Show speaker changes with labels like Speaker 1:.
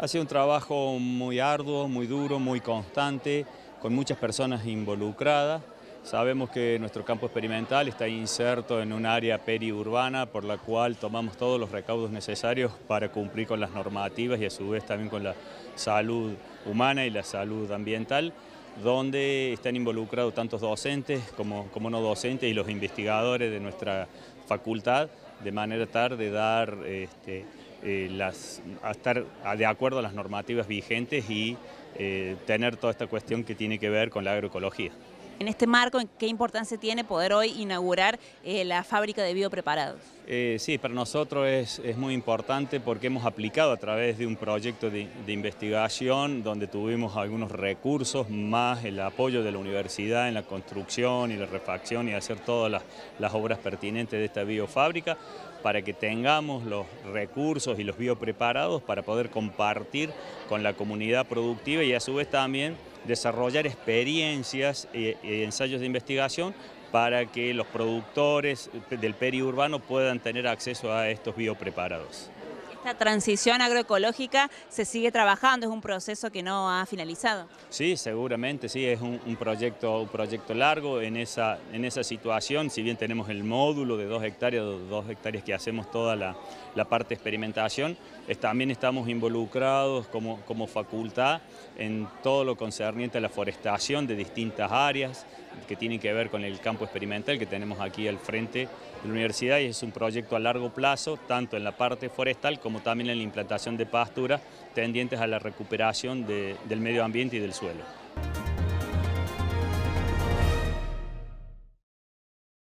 Speaker 1: Ha sido un trabajo muy arduo, muy duro, muy constante, con muchas personas involucradas. Sabemos que nuestro campo experimental está inserto en un área periurbana por la cual tomamos todos los recaudos necesarios para cumplir con las normativas y a su vez también con la salud humana y la salud ambiental, donde están involucrados tantos docentes como no docentes y los investigadores de nuestra facultad, de manera tal de dar a estar de acuerdo a las normativas vigentes y tener toda esta cuestión que tiene que ver con la agroecología.
Speaker 2: En este marco, ¿qué importancia tiene poder hoy inaugurar la fábrica de biopreparados?
Speaker 1: Sí, para nosotros es muy importante porque hemos aplicado a través de un proyecto de investigación donde tuvimos algunos recursos, más el apoyo de la universidad en la construcción y la refacción y hacer todas las obras pertinentes de esta biofábrica, para que tengamos los recursos y los biopreparados para poder compartir con la comunidad productiva y a su vez también desarrollar experiencias y ensayos de investigación para que los productores del periurbano puedan tener acceso a estos biopreparados.
Speaker 2: Esta transición agroecológica se sigue trabajando, es un proceso que no ha finalizado.
Speaker 1: Sí, seguramente, sí, es un proyecto largo en esa situación. Si bien tenemos el módulo de 2 hectáreas que hacemos toda la parte de experimentación, también estamos involucrados como facultad en todo lo concerniente a la forestación de distintas áreas que tienen que ver con el campo experimental que tenemos aquí al frente de la universidad, y es un proyecto a largo plazo, tanto en la parte forestal como también en la implantación de pasturas tendientes a la recuperación del medio ambiente y del suelo.